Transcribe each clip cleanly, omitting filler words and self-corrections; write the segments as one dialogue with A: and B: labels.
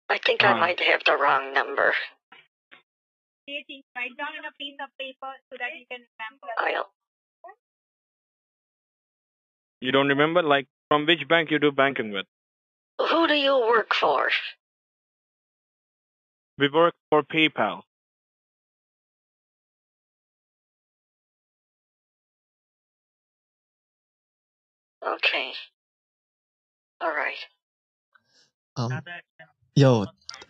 A: I think I might have the wrong number.
B: Write down in a piece of paper so that you can remember.
C: You don't remember? Like, from which bank you do banking with?
A: Who do you work for?
C: We work for PayPal.
A: Okay. All right.
D: Yo,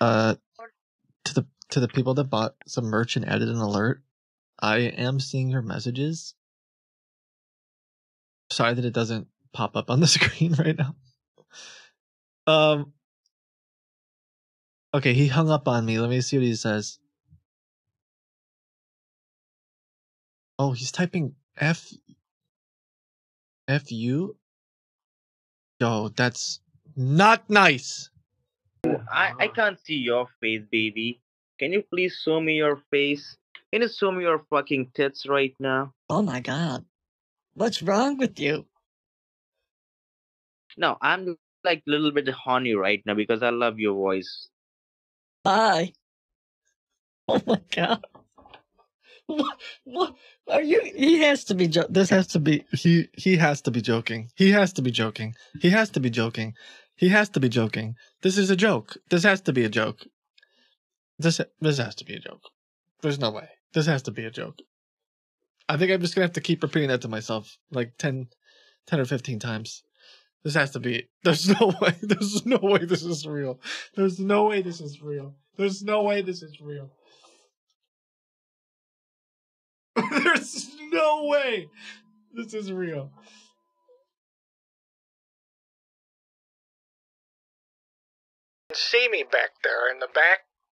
D: to the people that bought some merch and added an alert, I am seeing your messages. Sorry that it doesn't pop up on the screen right now. Okay, he hung up on me. Let me see what he says. Oh, he's typing F-U? Yo, that's not nice.
E: I can't see your face, baby. Can you please show me your face? Can you show me your fucking tits right now?
F: Oh my god. What's wrong with you?
E: No, I'm like a little bit horny right now because I love your voice.
F: Bye. Oh my god. What are you? He has to be. This has to be.
D: He has to be joking. He has to be joking. He has to be joking. He has to be joking. This is a joke. This has to be a joke. This has to be a joke. There's no way. This has to be a joke. I think I'm just gonna have to keep repeating that to myself like 10 or 15 times. This has to be. There's no way. There's no way this is real. There's no way this is real. There's no way this is real. There's no way this is real.
G: See me back there in the back.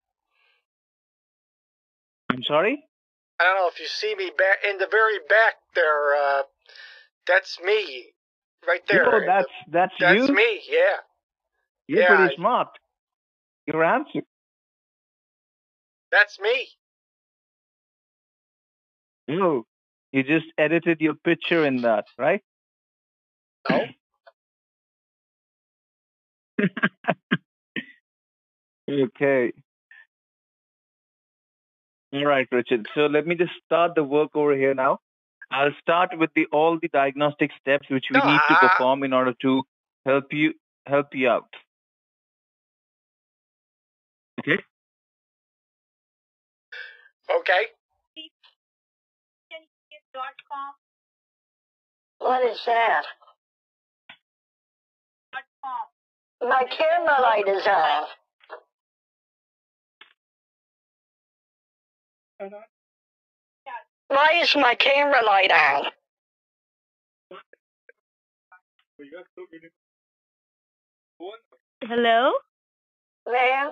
C: I'm sorry?
G: I don't know if you see me back in the very back there. That's me, right there.
C: Oh, that's you?
G: That's me. Yeah.
C: You're pretty smart. Your answer.
G: That's me.
C: No, you just edited your picture in that, right?
G: No.
C: Okay. All right, Richard. So let me just start the work over here now. I'll start with all the diagnostic steps which we need to perform in order to help you out. Okay.
G: Okay.
A: What is that? My camera light is on. Why is my camera light on?
B: Hello?
A: There?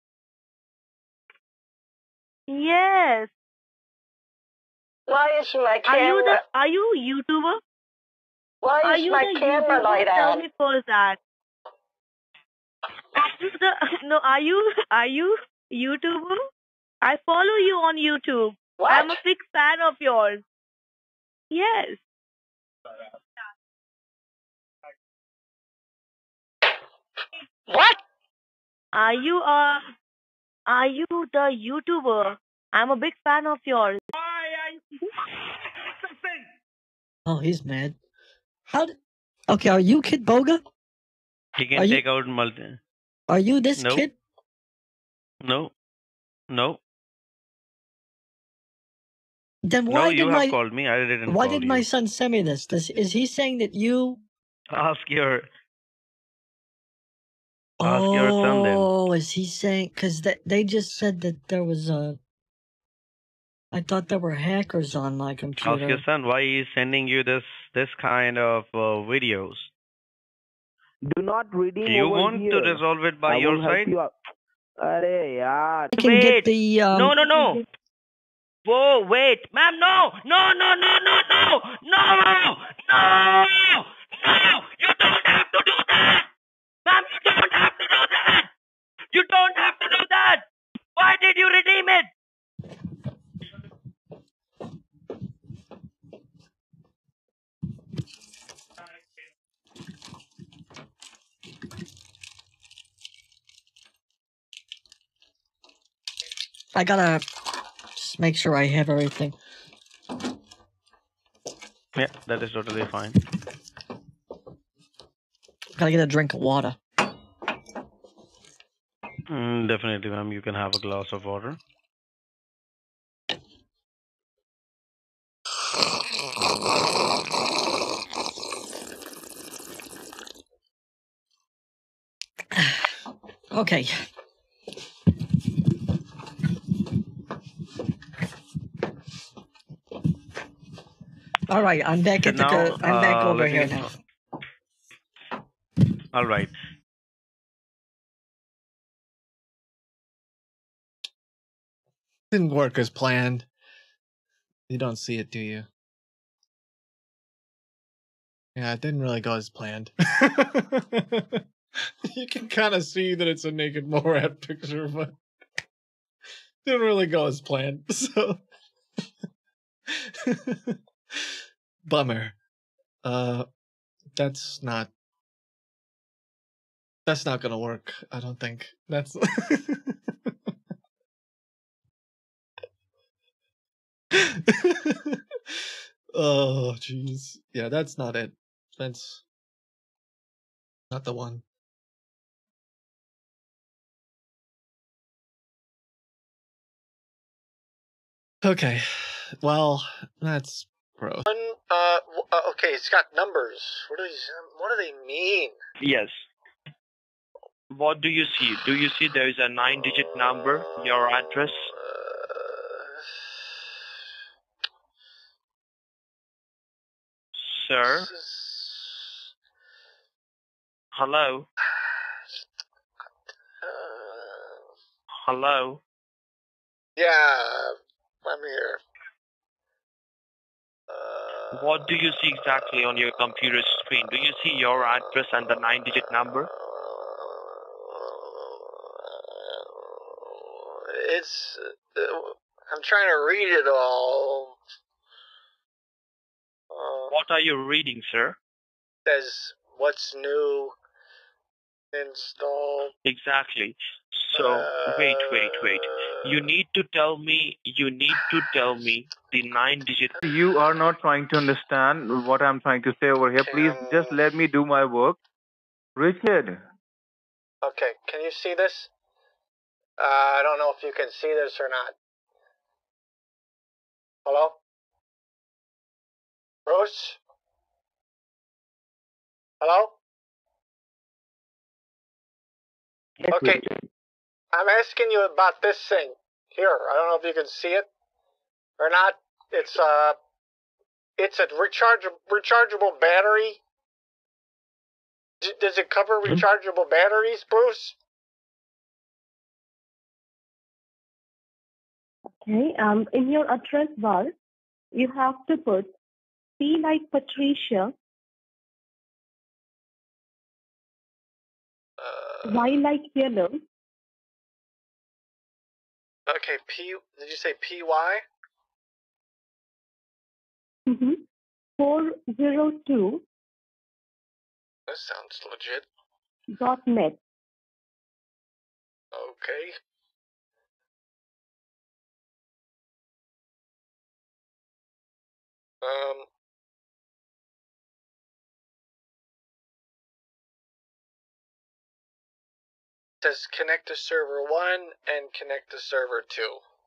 B: Yes.
A: Why is my camera...
B: Are you YouTuber?
A: Why is my camera light on?
B: Tell me first that. Are you YouTuber? I follow you on YouTube.
A: What?
B: I'm a big fan of yours. Yes.
A: What?
B: Are you the YouTuber? I'm a big fan of yours.
F: Oh, he's mad. Okay, are you Kid Boga?
H: He can take out multi.
F: Are you this kid?
H: No. No.
F: Then why
H: you have called me. I didn't
F: Why
H: call
F: did my son send me this? Is he saying that you...
H: Ask your son then.
F: Oh, is he saying... Because they just said that there was a... I thought there were hackers on my computer.
H: Ask your son why he's sending you this kind of videos.
E: Do not redeem.
H: Do you
E: over
H: want
E: here.
H: to resolve it by your side?
E: Arey yaar.
F: I can get the...
H: No. Whoa, wait. Ma'am, no. No. You don't have to do that. Ma'am, you don't have to do that. You don't have to do that. Why did you redeem it?
F: I gotta just make sure I have everything.
I: Yeah, that is totally fine.
F: Gotta get a drink of water.
I: Definitely, ma'am. You can have a glass of water.
F: Okay. All right, I'm back at the. I'm back over here now.
I: All right.
D: Didn't work as planned. You don't see it, do you? Yeah, it didn't really go as planned. You can kind of see that it's a naked Morat picture, but didn't really go as planned. So, bummer. That's not gonna work. I don't think that's. Oh, jeez. Yeah, that's not it. That's not the one. Okay. Well, that's gross.
G: Okay, it's got numbers. What do they mean?
H: Yes. What do you see? Do you see there is a 9-digit number, your address? Sir? Hello? Hello?
G: Yeah, I'm here.
H: What do you see exactly on your computer screen? Do you see your address and the 9-digit number?
G: It's. I'm trying to read it all.
H: What are you reading, sir?
G: Says what's new. Installed.
H: Exactly. So, wait. You need to tell me the 9-digit.
C: You are not trying to understand what I'm trying to say over here. Please just let me do my work. Richard.
G: Okay, can you see this? I don't know if you can see this or not. Hello? Bruce? Hello? Okay, I'm asking you about this thing. Here, I don't know if you can see it or not. It's a rechargeable battery. Does it cover rechargeable batteries, Bruce?
B: Okay, in your address bar, you have to put P like Patricia, Y like yellow.
G: Okay, did you say PY?
B: 402.
G: That sounds legit.
B: .net.
G: Okay. It says connect to server 1 and connect to server 2.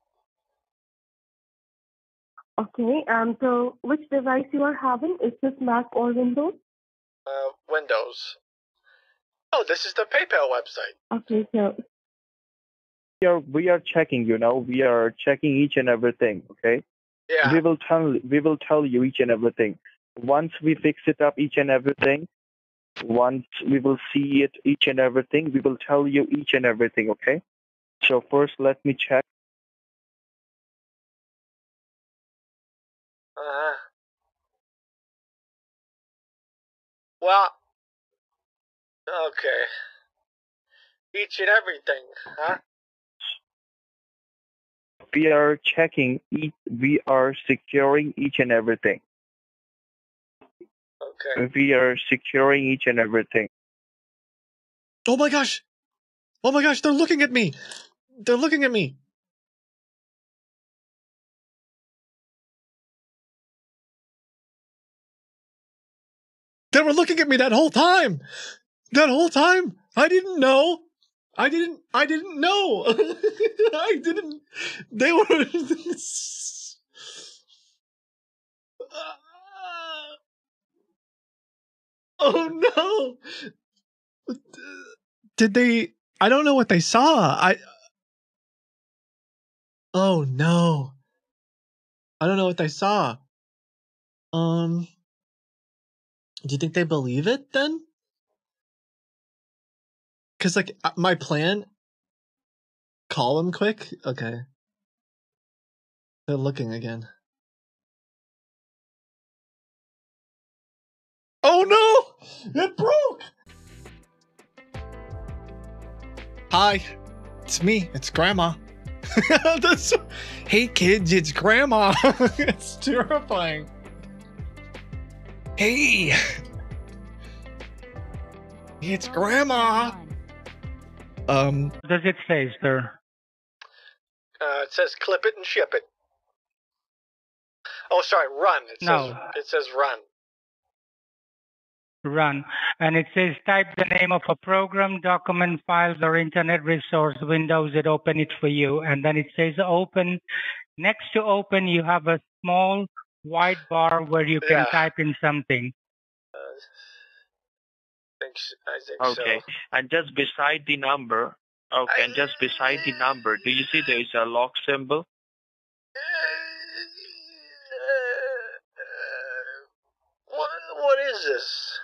B: Okay, so which device you are having? Is this Mac or Windows?
G: Windows. Oh, this is the PayPal website.
B: Okay, so
C: We are checking, we are checking each and everything, okay?
G: Yeah.
C: We will tell you each and everything. Once we fix it up, each and everything, once we will see it, each and everything, we will tell you each and everything, okay? So first, let me check.
G: Well, okay. Each and everything, huh?
C: We are checking, we are securing each and everything.
G: Okay.
C: We are securing each and everything.
D: Oh my gosh! Oh my gosh, they're looking at me! They're looking at me! They were looking at me that whole time. That whole time. I didn't know. I didn't know. I didn't. They were. Oh no. Did they? I don't know what they saw. Oh no. I don't know what they saw. Do you think they believe it then? Cause like my plan. Call them quick. Okay. They're looking again. Oh no! It broke! Hi. It's me. It's Grandma. Hey kids, it's Grandma. It's terrifying. Hey. It's Grandma.
J: What does it say, sir?
G: It says clip it and ship it. Oh, sorry, run. It says run.
J: Run. And it says type the name of a program, document, files, or internet resource. Windows it open it for you. And then it says open. Next to open, you have a small white bar where you can type in something.
G: I think
E: Okay.
G: so.
E: And just beside the number. Okay. And just beside the number, do you see there is a lock symbol?
G: What is this?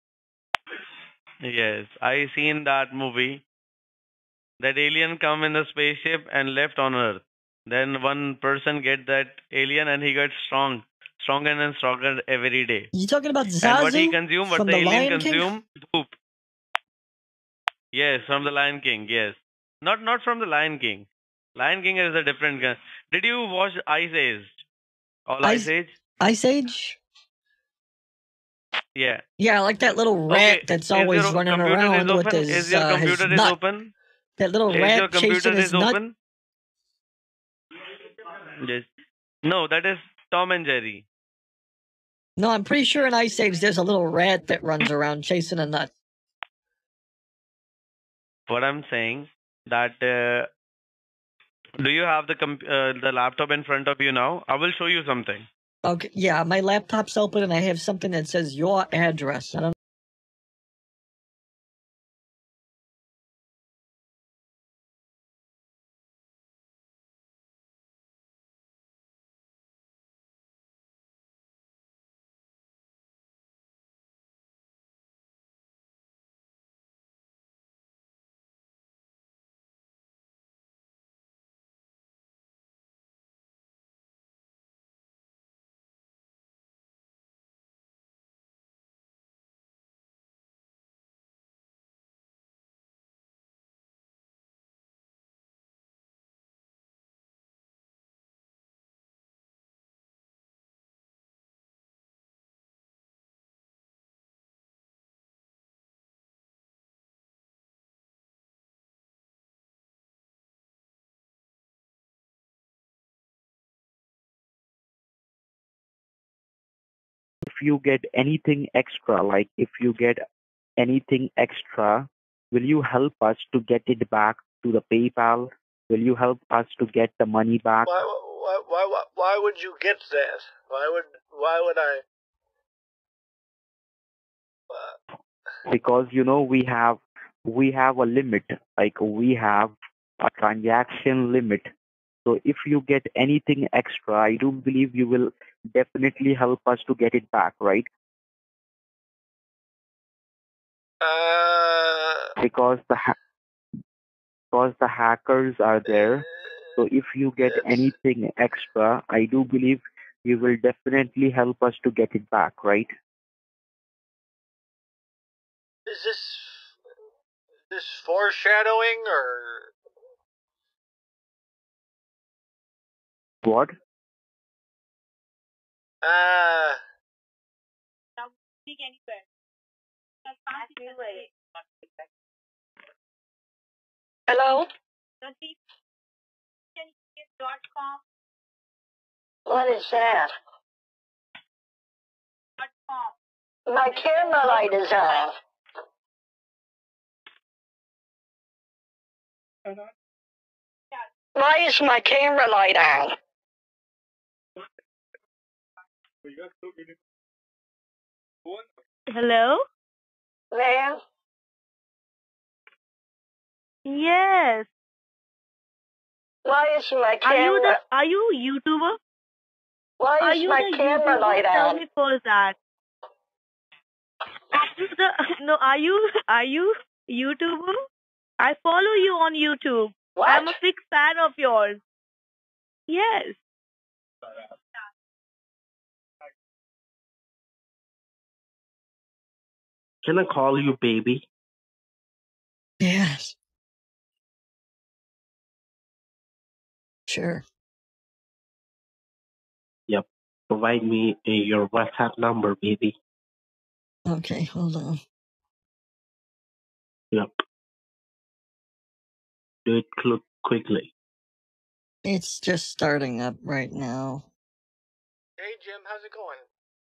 I: Yes, I seen that movie. That alien come in the spaceship and left on Earth. Then one person get that alien and he got stronger and stronger every day.
F: You talking about
I: And what he
F: Zazu
I: consume, what
F: from
I: the
F: the
I: alien
F: Lion King?
I: consume, poop. Yes, from the Lion King. Yes, not from the Lion King. Lion King is a different guy. Did you watch Ice Age? All Ice Age?
F: Ice Age?
I: Yeah.
F: Yeah, I like that little rat
I: Okay.
F: that's
I: Is
F: always
I: your
F: running
I: computer
F: around
I: is
F: with
I: open?
F: his
I: Is your computer is
F: nut.
I: open?
F: That little
I: Is your
F: rat
I: computer
F: chasing his
I: is
F: nut.
I: open? Yes. No, that is Tom and Jerry.
F: No, I'm pretty sure in Ice Age there's a little rat that runs around chasing a nut.
I: What I'm saying that do you have the laptop in front of you now? I will show you something.
F: Okay, yeah, my laptop's open and I have something that says your address. I don't.
C: If you get anything extra, like if you get anything extra, will you help us to get it back to the PayPal? Will you help us to get the money back?
G: Why would you get that? Why would I?
C: Because we have a limit, like we have a transaction limit. So if you get anything extra, I do believe you will definitely help us to get it back, right? Because the hackers are there. So if you get anything extra, I do believe you will definitely help us to get it back, right?
G: Is this foreshadowing or?
C: What?
A: Hello? What is that? My camera light is on. Why is my camera light on?
K: Hello?
A: Ma'am?
K: Yes.
A: Why is my camera...
K: Are you YouTuber?
A: Why
K: Are
A: is
K: you
A: my
K: the
A: camera
K: YouTuber?
A: light
K: Tell
A: on?
K: me first that. Are you YouTuber? I follow you on YouTube.
A: What?
K: I'm a big fan of yours. Yes.
E: Can I call you baby?
F: Yes. Sure.
E: Yep. Provide me your WhatsApp number, baby.
F: Okay, hold on.
E: Yep. Do it quickly.
F: It's just starting up right now.
G: Hey, Jim, how's it going?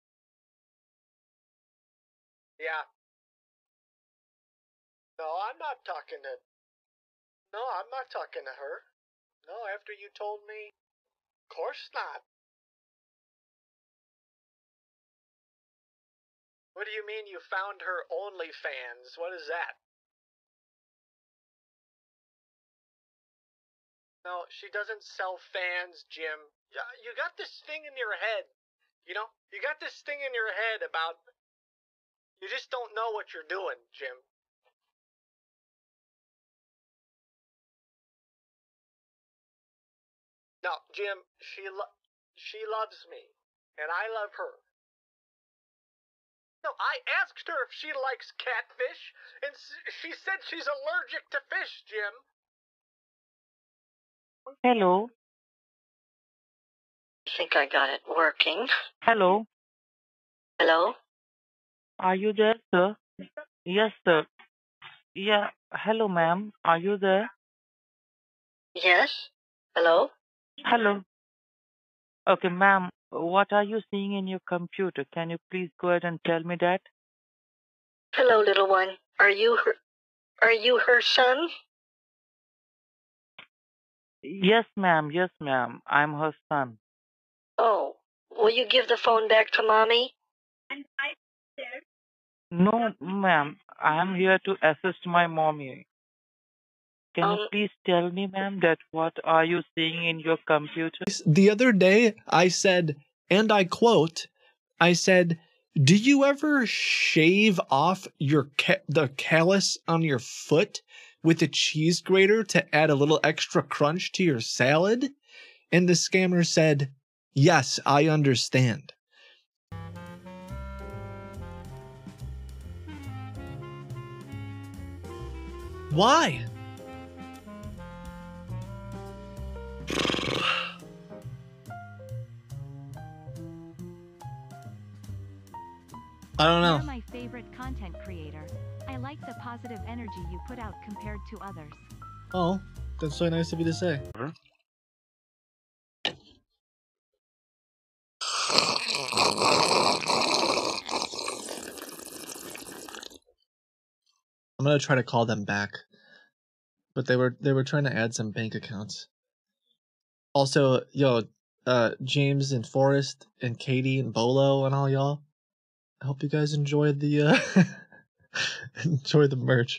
G: Yeah. No, I'm not talking to... No, I'm not talking to her. No, after you told me... Of course not. What do you mean you found her OnlyFans? What is that? No, she doesn't sell fans, Jim. You got this thing in your head. You know, you got this thing in your head about... You just don't know what you're doing, Jim. No, Jim, she loves me, and I love her. No, I asked her if she likes catfish, and she said she's allergic to fish, Jim.
K: Hello.
A: I think I got it working.
K: Hello.
A: Hello?
K: Are you there, sir? Yes, sir. Yeah. Hello, ma'am. Are you there?
A: Yes? Hello?
K: Hello. Okay, ma'am. What are you seeing in your computer? Can you please go ahead and tell me that?
A: Hello, little one. Are you her son?
K: Yes, ma'am. Yes, ma'am. I'm her son.
A: Oh, will you give the phone back to Mommy?
K: No, ma'am. I'm here to assist my mommy. Can you please tell me, ma'am, that what are you seeing in your computer?
D: The other day, I said, and I quote, I said, do you ever shave off the callus on your foot with a cheese grater to add a little extra crunch to your salad? And the scammer said, yes, I understand. Why? I don't know.
L: You're my favorite content creator. I like the positive energy you put out compared to others.
D: Oh, that's so nice of you to say. I'm gonna try to call them back, but they were trying to add some bank accounts. Also, yo, James and Forrest and Katie and Bolo and all y'all, I hope you guys enjoyed the enjoy the merch.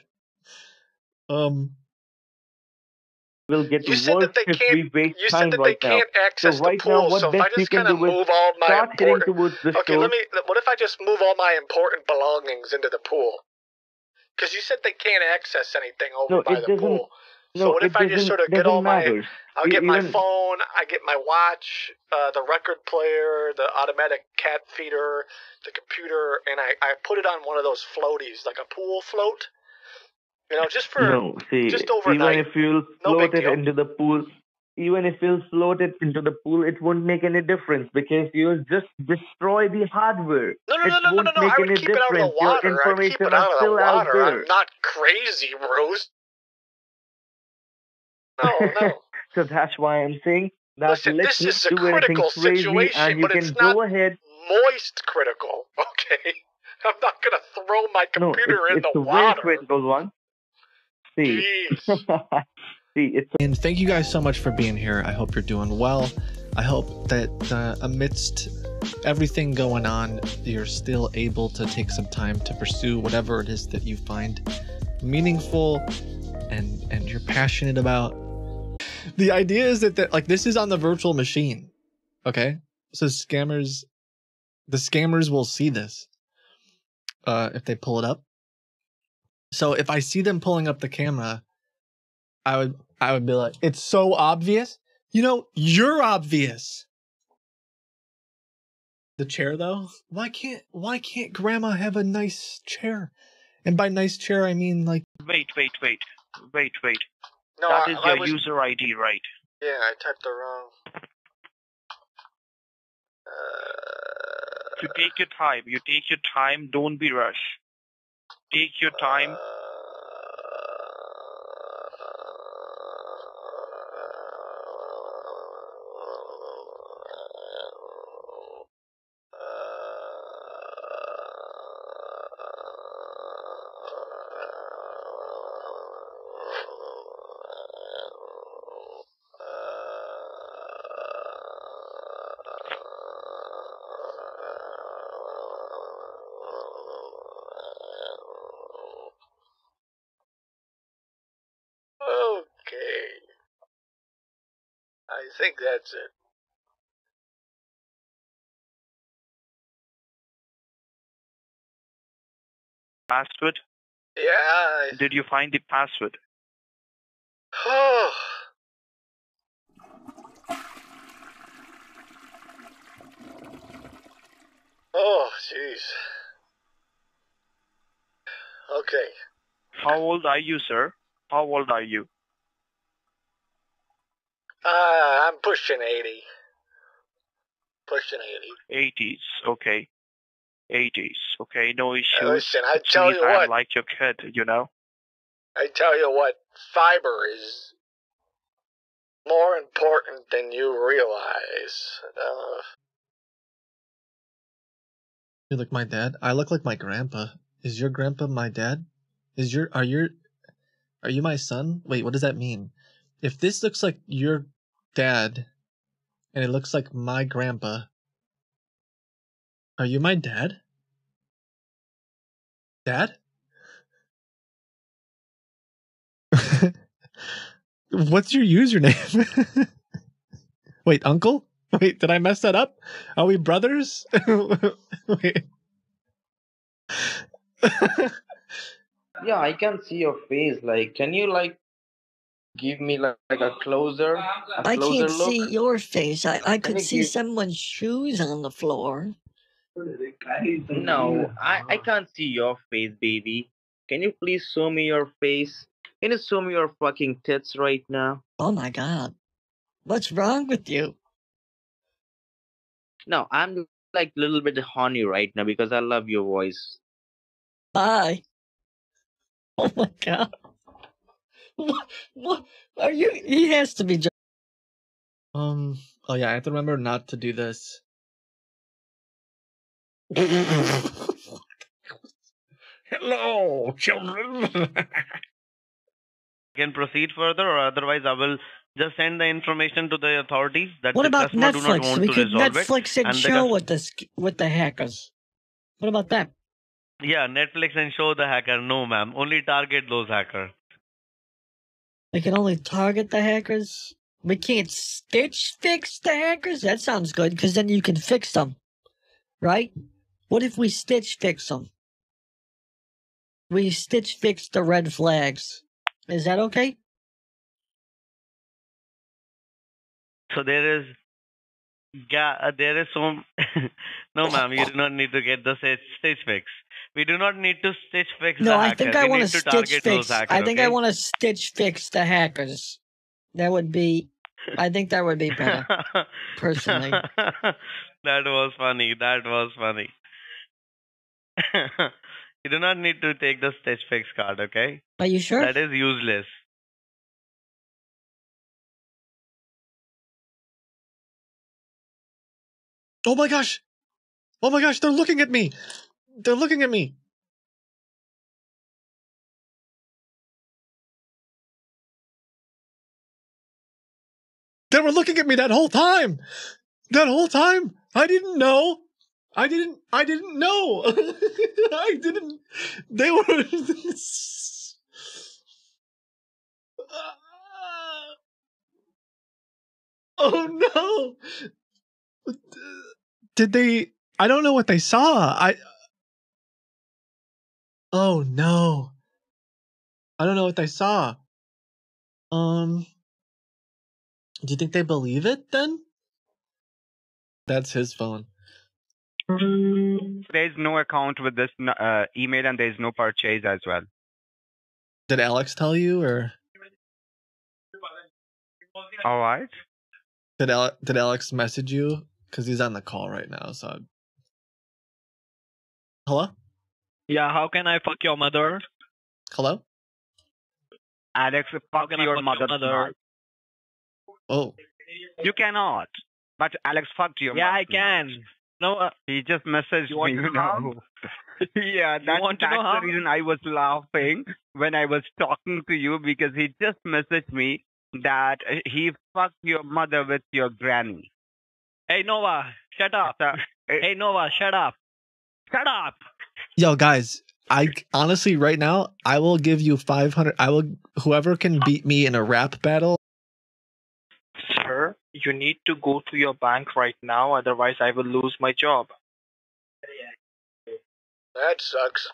E: We'll get
G: You said that they can't. You said that they can't access the pool. So if I just kind of move all my important. Okay, let me. What if I just move all my important belongings into the pool? Because you said they can't access anything over by the pool. So what if I just sort of get all my? I'll get my phone. I get my watch, the record player, the automatic cat feeder, the computer, and I put it on one of those floaties, like a pool float. You know, just for just overnight.
E: Even if you float it into the pool, it won't make any difference because you'll just destroy the hardware.
G: No. I would keep it out of the water. I'd keep it out of the water. I'm not crazy, Rose. No.
E: So that's why I'm saying that
G: listen, this is a critical situation, but it's not moist critical, okay? I'm not gonna throw my computer in the water.
C: It's a very critical one. See.
D: And thank you guys so much for being here. I hope you're doing well. I hope that amidst everything going on, you're still able to take some time to pursue whatever it is that you find meaningful and you're passionate about. The idea is that like this is on the virtual machine, okay? So the scammers will see this if they pull it up. So if I see them pulling up the camera, I would be like, it's so obvious. You know, you're obvious. The chair though, why can't Grandma have a nice chair? And by nice chair, I mean like.
K: Wait.
G: No,
K: that is your user ID, right?
G: Yeah, I typed the wrong.
K: You take your time. You take your time. Don't be rushed. Take your time.
G: Okay. I think that's it.
K: Password?
G: Yeah.
K: Did you find the password?
G: Oh. Oh, jeez. Okay.
K: How old are you, sir? How old are you?
G: I'm pushing 80. Pushing 80.
K: 80s, okay. 80s, okay, no issues.
G: Listen, I tell you
K: I'm
G: what.
K: like your kid, you know?
G: I tell you what, fiber is more important than you realize.
D: You look my dad? I look like my grandpa. Is your grandpa my dad? Are you my son? Wait, what does that mean? If this looks like your dad and it looks like my grandpa, are you my dad? Dad? What's your username? Wait, uncle? Wait, did I mess that up? Are we brothers? Wait.
E: Yeah, I can see your face. Like, can you like give me like a closer
F: I can't
E: look?
F: see your face. I could see someone's shoes on the floor.
E: No, I can't see your face, baby. Can you please show me your face? Can you show me your fucking tits right now?
F: Oh my god. What's wrong with you?
E: No, I'm like a little bit horny right now because I love your voice.
F: Bye. Oh my god. What are you? He has to be.
D: Oh yeah, I have to remember not to do this.
I: Hello, children. Can proceed further, or otherwise I will just send the information to the authorities that
F: what
I: the
F: about
I: customer do not
F: Netflix?
I: want
F: We
I: to
F: could
I: resolve
F: Netflix
I: it.
F: and show with the hackers. What about that?
I: Yeah, Netflix and show the hacker. No, ma'am. Only target those hackers.
F: We can only target the hackers. We can't stitch fix the hackers? That sounds good, because then you can fix them. Right? What if we stitch fix them? We stitch fix the red flags. Is that okay?
I: So there is some... No, ma'am, you do not need to get the stitch fix. We do not need to stitch fix the hackers.
F: I think I want to stitch fix.
I: Those hackers,
F: I think I want to stitch fix the hackers. That would be... I think that would be better, personally.
I: That was funny. That was funny. You do not need to take the stitch fix card, okay?
F: Are you sure?
I: That is useless.
D: Oh my gosh! Oh my gosh, they're looking at me! They're looking at me. They were looking at me that whole time. That whole time. I didn't know. I didn't know. I didn't. They were. Oh no. Did they? I don't know what they saw. Oh no. I don't know what they saw. Do you think they believe it then? That's his phone.
M: There's no account with this email and there's no purchase as well.
D: Did Alex tell you or?
M: All right.
D: Did Alex message you? Because he's on the call right now. So. Hello?
N: Yeah, how can I fuck your mother?
D: Hello?
M: Alex, fuck your mother.
D: Oh.
M: You cannot. But Alex fucked your mother.
N: Yeah, I can. No,
M: he just messaged me.
N: You know.
M: Yeah, that's the reason I was laughing when I was talking to you, because he just messaged me that he fucked your mother with your granny.
N: Hey, Nova, shut up. Hey, Nova, shut up. Shut up.
D: Yo, guys, I honestly, right now, I will give you 500. Whoever can beat me in a rap battle.
O: Sir, you need to go to your bank right now, otherwise I will lose my job.
G: That sucks.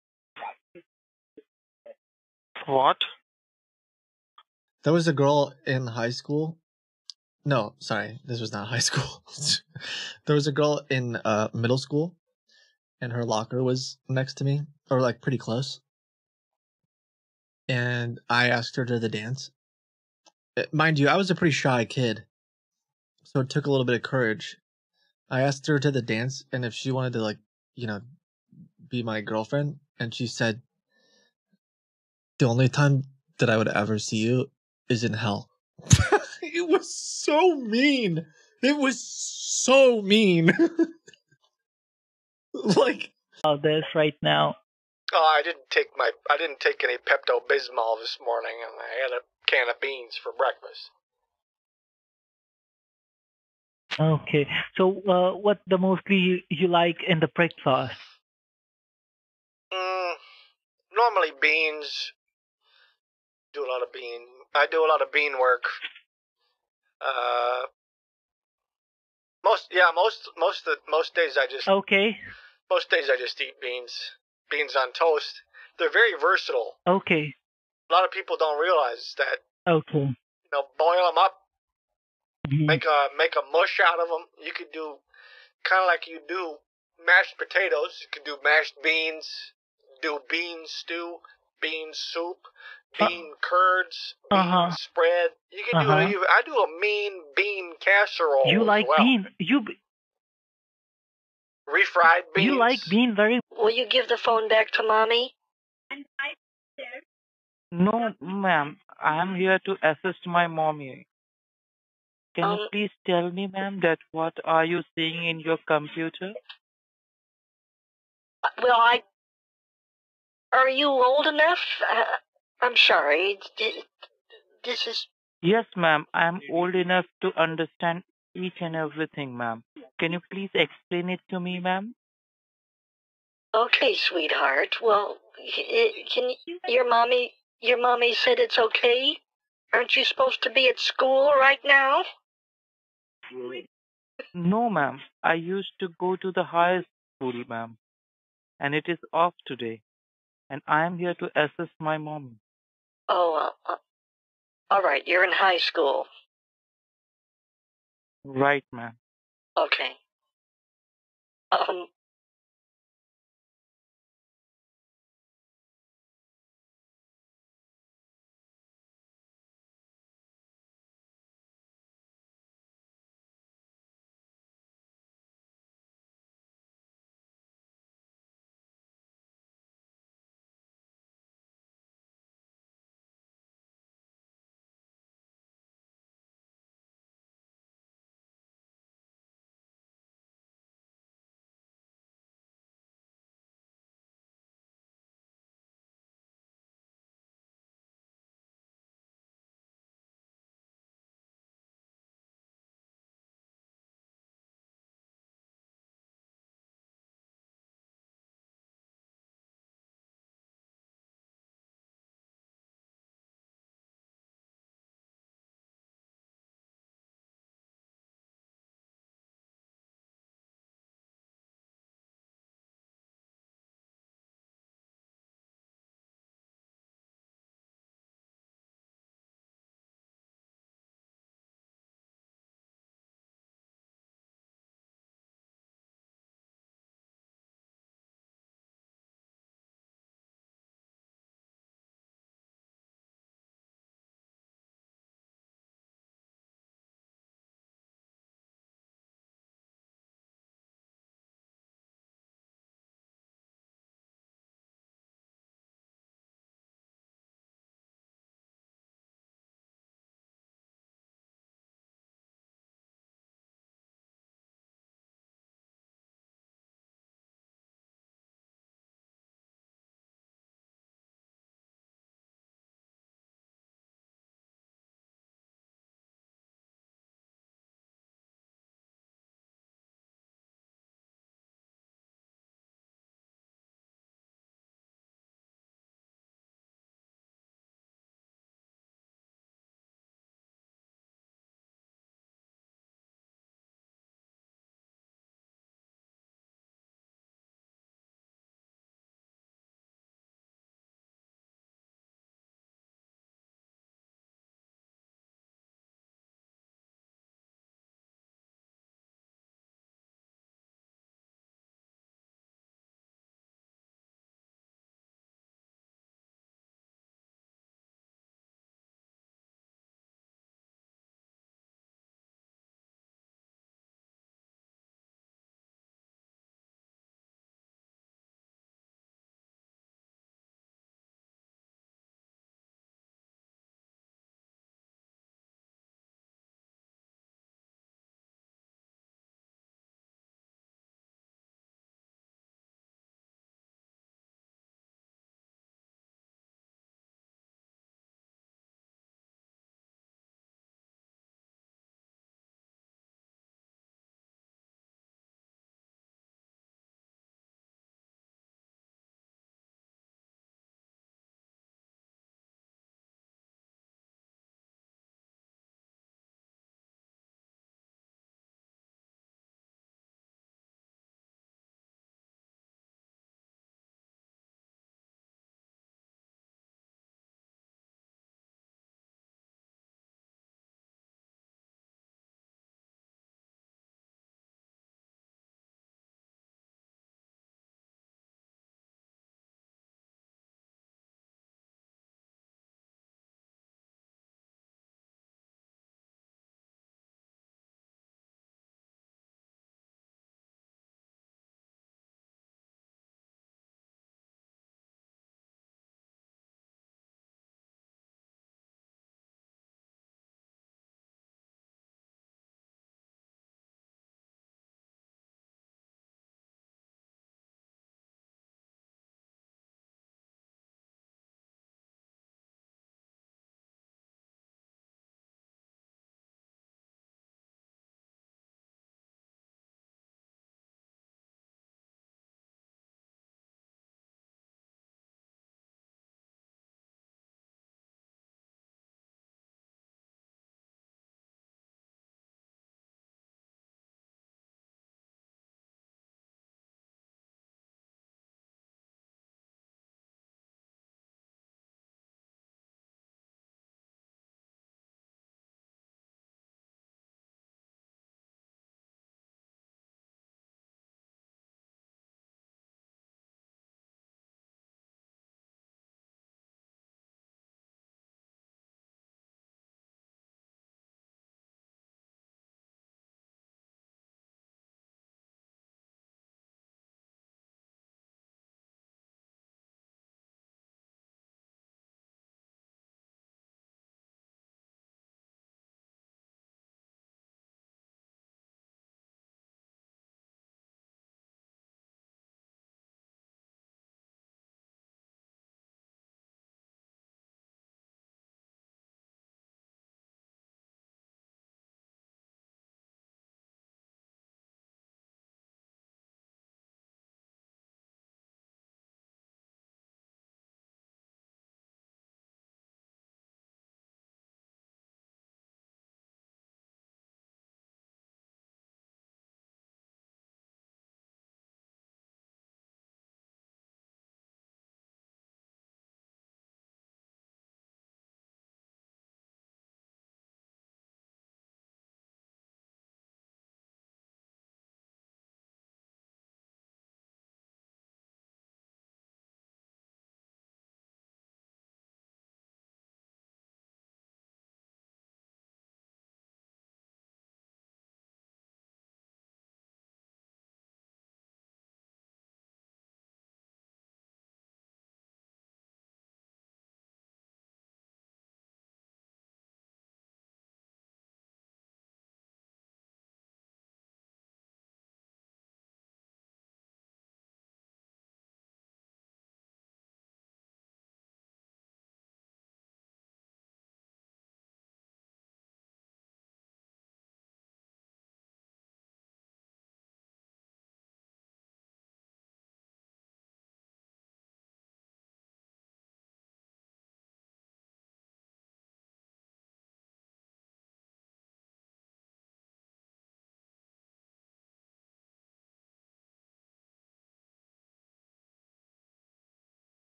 O: What?
D: There was a girl in high school. No, sorry, this was not high school. There was a girl in middle school, and her locker was next to me, or like pretty close. And I asked her to the dance. Mind you, I was a pretty shy kid, so it took a little bit of courage. I asked her to the dance, and if she wanted to, like, be my girlfriend, and she said, the only time that I would ever see you is in hell. It was so mean. It was so mean. Like,
P: this right now.
G: Oh, I didn't take any Pepto-Bismol this morning, and I had a can of beans for breakfast.
P: Okay, so what the mostly you like in the breakfast?
G: Normally beans. Do a lot of bean. I do a lot of bean work. Most days I just.
P: Okay.
G: Most days I just eat beans. Beans on toast. They're very versatile.
P: Okay.
G: A lot of people don't realize that.
P: Okay.
G: Boil them up. Make a mush out of them. You could do kind of like you do mashed potatoes. You could do mashed beans. Do bean stew, bean soup, bean curds, bean spread. You can do it. I do a mean bean casserole.
P: You like bean?
G: Refried beans.
P: You like bean very.
A: Will you give the phone back to Mommy?
K: No, ma'am. I am here to assist my mommy. Can you please tell me, ma'am, that what are you seeing in your computer?
A: Well, are you old enough? I'm sorry. This is...
K: Yes, ma'am. I am old enough to understand each and everything, ma'am. Can you please explain it to me, ma'am?
A: Okay, sweetheart. Well, your mommy said it's okay? Aren't you supposed to be at school right now?
K: No, ma'am. I used to go to the high school, ma'am. And it is off today. And I am here to assist my mom.
A: Oh, all right. You're in high school.
K: Right, ma'am.
A: Okay.